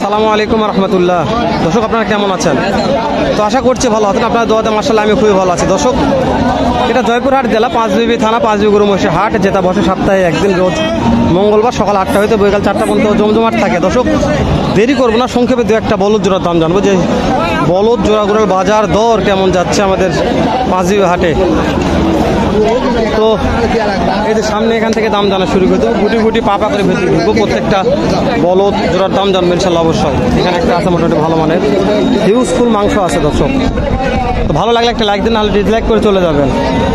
আসসালামু আলাইকুম রহমতুল্লাহ। দর্শক আপনারা কেমন আছেন? তো আশা করছি ভালো আছেন। আপনার দোয়াতে মাশাআল্লাহ আমি খুবই ভালো আছি। দর্শক এটা জয়পুরহাট জেলা পাঁচবিবি থানা পাঁচবিবি গরু মহিষের হাট, যেটা বসে সপ্তাহে একদিন, রোজ মঙ্গলবার সকাল 8টা হইতে বিকাল 4টা পর্যন্ত জমজমাট থাকে। দর্শক দেরি করবো না, সংক্ষেপে দু একটা বলদ জোড়ার দাম জানবো যে বলদ জোড়াগুলোর বাজার দর কেমন যাচ্ছে আমাদের পাঁচবিবি হাটে। তো এই যে সামনে এখান থেকে দাম জানা শুরু করে দেবো, গুটি গুটি পাপা করে ভেতরে ঢুকবো। প্রত্যেকটা বলদ জোড়ার দাম জানবো ইনশাল্লাহ অবশ্যই। এখানে একটা আছে মোটামুটি ভালো মানের হিউজফুল মাংস আছে। দর্শক তো ভালো লাগলে একটা লাইক দিন, নাহলে ডিসলাইক করে চলে যাবেন।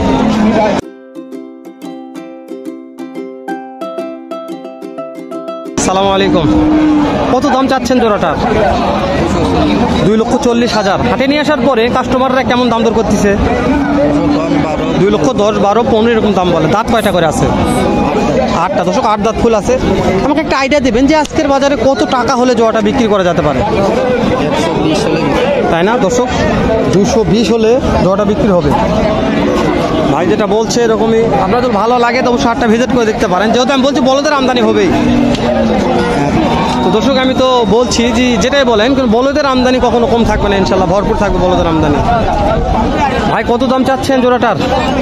আসসালামু আলাইকুম। কত দাম চাচ্ছেন জোড়াটার? 2,40,000। হাটে নিয়ে আসার পরে কাস্টমাররা কেমন দাম দর করতেছে? 2,10,000, 12, 15 এরকম দাম বলে। দাঁত কয়টা করে আছে? 8টা। দর্শক 8 দাঁত ফুল আছে। আমাকে একটা আইডিয়া দেবেন যে আজকের বাজারে কত টাকা হলে জোড়াটা বিক্রি করা যেতে পারে? 120 হলে, তাই না দর্শক? 220 হলে জোড়াটা বিক্রি হবে। ভাই যেটা বলছে এরকমই। আপনার যদি ভালো লাগে তবু হাটটা ভিজিট করে দেখতে পারেন, যেহেতু আমি বলছি বলদের আমদানি হবেই। তো দর্শক আমি তো বলছি যে যেটাই বলেন, কিন্তু বলদের আমদানি কখনো কম থাকবে না, ইনশাল্লাহ ভরপুর থাকবে বলদের আমদানি। ভাই কত দাম চাচ্ছেন জোড়াটার?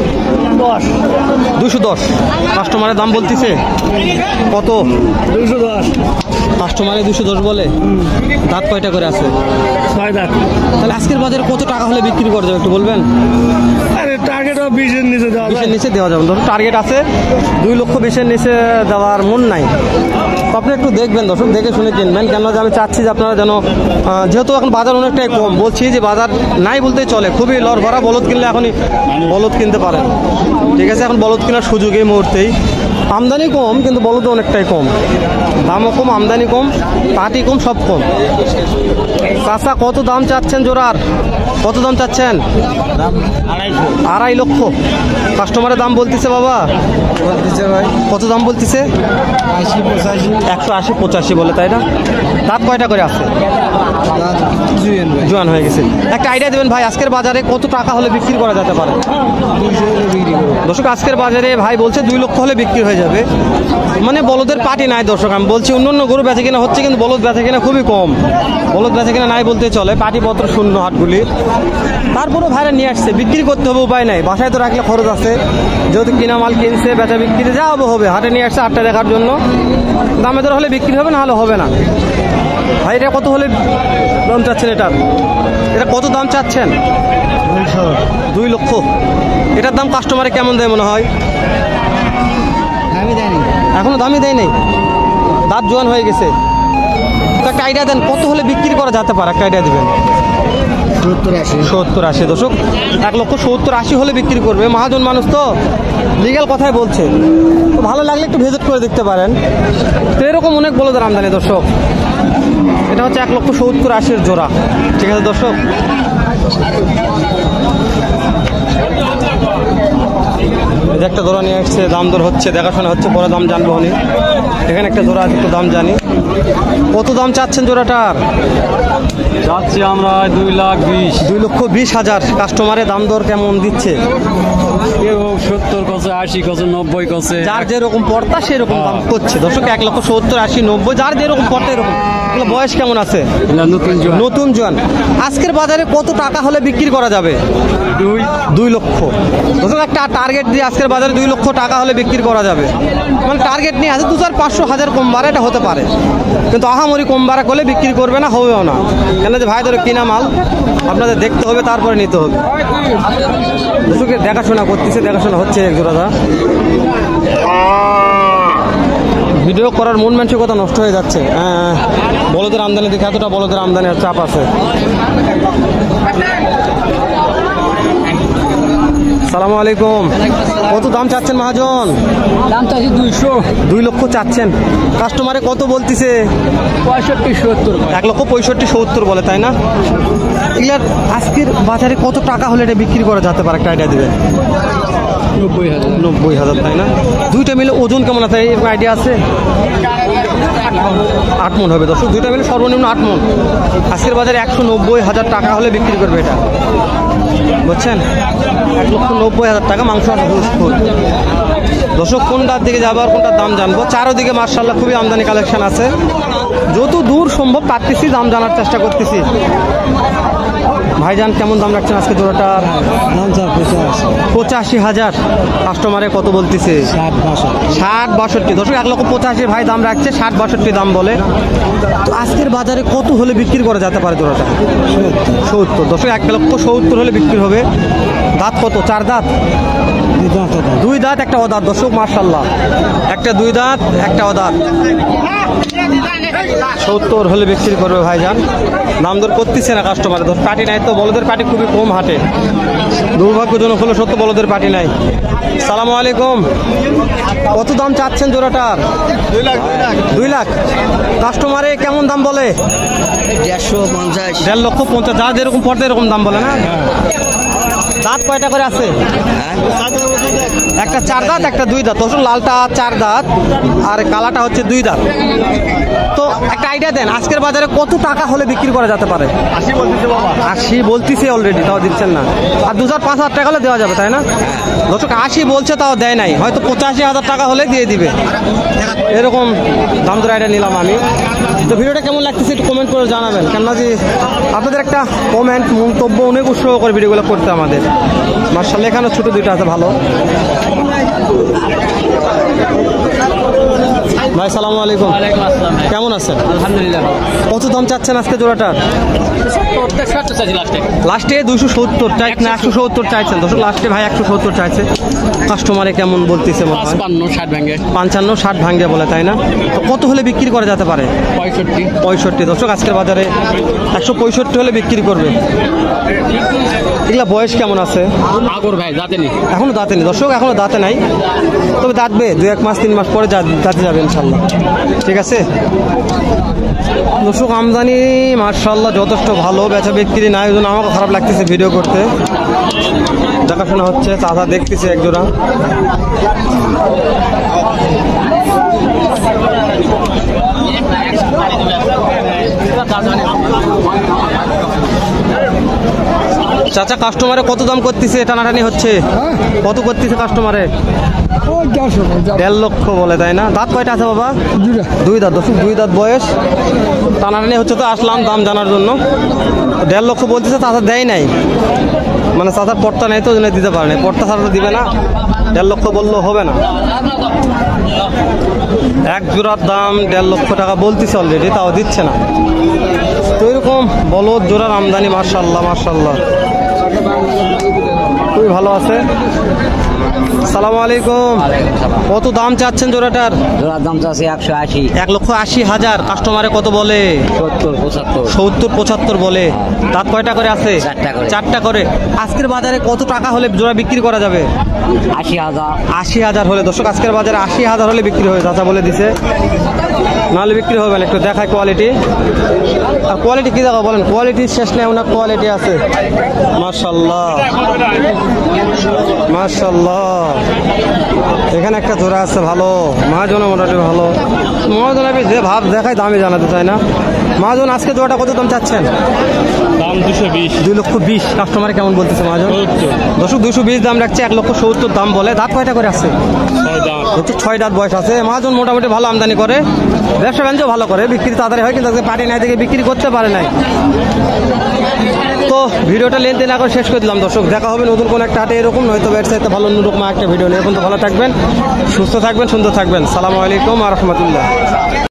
210। কাস্টমারের দাম বলতেছে কত? 210। কাস্টমারে 210 বলে। দাঁত কয়টা করে আছে? 6 দাঁত। তাহলে আজকের বাজারে কত টাকা হলে বিক্রি করে যাবে একটু বলবেন? আরে টার্গেট 20-এর নিচে দেওয়া 20-এর নিচে দেওয়া যাবে। ধরুন টার্গেট আছে 2,20,000 নিচে দেওয়ার মন নাই। তো আপনি একটু দেখবেন দর্শক, দেখে শুনে কিনবেন। কেন যে আমি চাচ্ছি যে আপনারা যেন, যেহেতু এখন বাজার অনেকটাই কম, বলছি যে বাজার নাই বলতেই চলে, খুবই লড় ভরা। বলদ কিনলে এখনই বলদ কিনতে পারেন, ঠিক আছে? এখন বলদ কেনার সুযোগ এই মুহূর্তেই। আমদানি কম কিন্তু বলদ অনেকটাই কম, দামও কম, আমদানি কম, পাটি কম, সব কম। চাচা কত দাম চাচ্ছেন জোড়ার? কত দাম চাচ্ছেন? 2.5 লক্ষ। কাস্টমারের দাম বলতেছে বাবা? বলতেছে ভাই কত দাম বলতেছে? 80-85। 180-85 বলে, তাই না? দাঁত কয়টা করে আছে? জোয়ান হয়ে গেছে। একটা আইডিয়া দেবেন ভাই, আজকের বাজারে কত টাকা হলে বিক্রি করা যেতে পারে? 200 হলে বিক্রি করবো। দর্শক আজকের বাজারে ভাই বলছে 2 লক্ষ হলে বিক্রি হয়ে যাবে। মানে বলদের পাটি নাই দর্শক। আমি বলছি অন্য গরু বেচে কিনা হচ্ছে, কিন্তু বলদ বেচে কিনা খুবই কম। বলদ বেচে কিনা নাই বলতে চলে, পাটিপত্র শূন্য হাটগুলি। তারপরেও ভাইরা নিয়ে আসছে, বিক্রি করতে হবে, উপায় নাই। বাসায় তো রাখলে খরচ আছে, যেহেতু কিনা মাল কিনছে, বেচা বিক্রি যা হবে। হাটে নিয়ে আসছে হাটটা দেখার জন্য। দামে দর হলে বিক্রি হবে, না হলে হবে না। ভাই এটা কত হলে দাম চাচ্ছেন? এটা কত দাম চাচ্ছেন? 2 লক্ষ। এটার দাম কাস্টমারে কেমন দেয় মনে হয়? আমি জানি এখনো দামই দেয় নাই, দাঁত জোয়ান হয়ে গেছে। তো একটা আইডিয়া দেন, কত হলে বিক্রি করা যেতে পারে? একটা আইডিয়া দেবেন। 70-80। দর্শক 1,70,80 হলে বিক্রি করবে। মহাজন মানুষ তো লিগ্যাল কথাই বলছে। তো ভালো লাগলে একটু ভিজিট করে দেখতে পারেন। তো এরকম অনেক বলদের আমদানি দর্শক। এটা হচ্ছে 1,70,80 জোড়া, ঠিক আছে দর্শক? একটা জোড়া নিয়ে আসছে, দাম দর হচ্ছে, দেখাশোনা হচ্ছে, পরে দাম জানবো উনি। এখানে একটা জোড়া আছে, একটু দাম জানি। কত দাম চাচ্ছেন জোড়াটার? যাচ্ছি আমরা 2,20,000। 2,20,000। কাস্টমারে দাম দর কেমন দিচ্ছে? কেউ 70 কছে, 80 কছে, 90 কছে। যার যেরকম পড়তা সেরকম দাম করছে দর্শক। 1,70,80,90, যার যেরকম পড়তা এরকম। বয়স কেমন আছে? নতুন জোয়ান। আজকের বাজারে কত টাকা হলে বিক্রি করা যাবে? 2 লক্ষ। দর্শক একটা টার্গেট দিয়ে আজকের বাজারে 2 লক্ষ টাকা হলে বিক্রি করা যাবে। মানে টার্গেট নিয়ে আছে 2,500-1,000 কম বাড়া, এটা হতে পারে। কিন্তু আহামরি কম বাড়া করলে বিক্রি করবে না, হবেও না। কেন যে ভাই ধরে কিনা মাল আপনাদের দেখতে হবে, তারপরে নিতে হবে। দর্শকের দেখাশোনা করতেছে, দেখাশোনা হচ্ছে এক জোড়া। ভিডিও করার মন মানসিকতা নষ্ট হয়ে যাচ্ছে। বলদের আমদানি দেখে এতটা বলদের আমদানির চাপ আছে। আসসালামু আলাইকুম। কত দাম চাচ্ছেন মহাজন? দাম চাচ্ছি 200। 2 লক্ষ চাচ্ছেন। কাস্টমারে কত বলতেছে? 65-70। 1,65,70 বলে, তাই না? এগুলার আজকের বাজারে কত টাকা হলে এটা বিক্রি করা যেতে পারে? একটা আইডিয়া দেবেন। 90,000। তাই না? দুইটা মিলে ওজন কেমন আছে এরকম আইডিয়া আছে? 8 মন হবে দর্শক। দুইটা মিলে সর্বনিম্ন 8 মন। আজকের বাজারে 190,000 টাকা হলে বিক্রি করবে এটা, বুঝছেন? 1,90,000 টাকা মাংস আছে। দর্শক কোনটার দিকে যাবো আর কোনটার দাম জানবো। চারোদিকে মার্শাল্লাহ খুবই আমদানি কালেকশন আছে, যত দূর সম্ভব পারতেছি দাম জানার চেষ্টা করতেছি। ভাইজান কেমন দাম রাখছেন আজকে জোড়াটার? 85,000। কাস্টমারে কত বলতেছে? 60-62। দর্শক 1,85,000 ভাই দাম রাখছে, 60-62 দাম বলে। তো আজকের বাজারে কত হলে বিক্রি করা যেতে পারে জোড়াটা? 70। দর্শক 1,70,000 হলে বিক্রি হবে। দাঁত কত? 4 দাঁত? 2 দাঁত একটা অদাঁত। দর্শক মার্শাল্লাহ, একটা 2 দাঁত একটা অদাঁত। 70 হলে বিক্রি করবে ভাইজান। দাম দর করতেছে না কাস্টমার। পার্টি নাই তো, বলদের পার্টি খুবই কম হাটে, দুর্ভাগ্যজনক হলো সত্য, বলদের পার্টি নাই। সালামু আলাইকুম। কত দাম চাচ্ছেন জোড়াটার? 2 লাখ। কাস্টমারে কেমন দাম বলে? 1,50,000। যা যেরকম পড়তে এরকম দাম বলে না? দাঁত কয়টা করে আছে? একটা 4 দাঁত একটা 2 দাঁত। দর্শক লালটা 4 দাঁত আর কালাটা হচ্ছে 2 দাঁত। তো একটা আইডিয়া দেন আজকের বাজারে কত টাকা হলে বিক্রি করা যেতে পারে? 80 বলতেছে অলরেডি, তাও দিচ্ছেন না। আর 2,000-5,000 টাকা হলে দেওয়া যাবে, তাই না? দর্শক 80 বলছে, তাও দেয় নাই, হয়তো 85,000 টাকা হলে দিয়ে দিবে, এরকম দাম দর আইডিয়া নিলাম আমি। তো ভিডিওটা কেমন লাগতেছে একটু কমেন্ট করে জানাবেন, কেননা যে আপনাদের একটা কমেন্ট মন্তব্য অনেক উৎসাহ করে ভিডিওগুলো করতে আমাদের। মার্শাল্লাহ এখানে ছোটো 2টা আছে ভালো। ভাই সালামু আলাইকুম। কেমন আছেন? আলহামদুলিল্লাহ। কত দাম চাচ্ছেন আজকে জোড়াটার? লাস্টে 270 চাই না 170 চাইছেন? দর্শক লাস্টে ভাই 170 চাইছে। কাস্টমারে কেমন বলতেছে? 55-60 ভাঙে। 55-60 ভাঙে বলে, তাই না? তো কত হলে বিক্রি করা যেতে পারে? 65। দর্শক আজকের বাজারে 165 হলে বিক্রি করবে। এগুলা বয়স কেমন আছে? আগর ভাই দাঁতেনি, এখনো দাঁতেনি। দর্শক এখনো দাঁতে নাই, তবে দাঁতবে 2-1 মাস 3 মাস পরে দাঁতে যাবে ইনশাল্লাহ। ঠিক আছে দর্শক, আমদানি মার্শাল্লাহ যথেষ্ট ভালো, বেচা বিক্রি নাই, ওই জন্য আমাকে খারাপ লাগতেছে ভিডিও করতে। দেখাশোনা হচ্ছে, চাচা দেখতেছে একজোড়া। চাচা কাস্টমারে কত দাম করতেছে? টানাটানি হচ্ছে, কত করতেছে কাস্টমারে? 1.5 লক্ষ বলে, তাই না? দাঁত কয়টা আছে বাবা? 2 দাঁত। দর্শক 2 দাঁত বয়স, টানাটানি হচ্ছে, তো আসলাম দাম জানার জন্য। 1.5 লক্ষ বলতেছে, চাচা দেয় নাই, মানে চাচার পর্তা নেই তো ওই জন্য দিতে পারে না। পর্তা ছাড়া তো দিবে না, 1.5 লক্ষ বললেও হবে না। এক জোড়ার দাম 1.5 লক্ষ টাকা বলতেছে অলরেডি, তাও দিচ্ছে না। তো এরকম বলদ জোড়ার আমদানি মার্শাল্লাহ মার্শাল্লাহ খুবই ভালো আছে। সালামু আলাইকুম। কত দাম চাচ্ছেন জোড়াটার? জোড়ার দাম চাচ্ছে 180। 1,80,000। কাস্টমারে কত বলে? 70-75 বলে। দাঁত কয়টা করে আছে? 4টা করে। আজকের বাজারে কত টাকা হলে জোড়া বিক্রি করা যাবে? 80,000 হলে। দর্শক আজকের বাজারে 80,000 হলে বিক্রি হয়ে, চাচা বলে দিছে, নাহলে বিক্রি হবে না। একটু দেখায় কোয়ালিটি, আর কোয়ালিটি কি দেখো বলেন? কোয়ালিটি শেষ নেই, ওনার কোয়ালিটি আছে মার্শাল্লাহ মার্শাল্লাহ। এখানে একটা জোড়া আছে ভালো, মহাজনও মোটামুটি ভালো। মহাজন আমি যে ভাব দেখায় দামই জানাতে চাই না। মহাজন আজকে জোড়াটা কত দাম চাচ্ছেন? দাম 220। 2,20,000। কাস্টমারে কেমন বলতেছে মহাজন? দর্শক 220 দাম রাখছে, 1,70,000 দাম বলে। দাঁত কয়টা করে আছে? 6 দাঁত বয়স আছে। মহাজন মোটামুটি ভালো আমদানি করে, ব্যবসা বাণিজ্য ভালো করে, বিক্রি তাড়াতাড়ি হয়, কিন্তু পার্টি নাই থেকে বিক্রি করতে পারে নাই। তো ভিডিওটা লেনদেন এখন শেষ করে দিলাম দর্শক। দেখা হবে নতুন কোনো একটা হাটে এরকম, নয়তো ওয়েবসাইটে ভালো অন্যরকম একটা ভিডিও নিয়ে। এখন তো ভালো থাকবেন, সুস্থ থাকবেন, সুন্দর থাকবেন। সালামু আলাইকুম ওয়া রাহমাতুল্লাহ।